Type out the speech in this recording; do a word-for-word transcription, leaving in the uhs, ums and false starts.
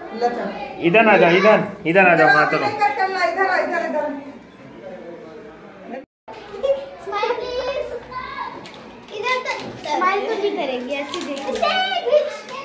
इधर आ जाओ, इधर इधर आ जाओ। हाँ चलो इधर इधर इधर स्माइल प्लीज। इधर तो स्माइल तो नहीं करेंगे, ऐसे देखो।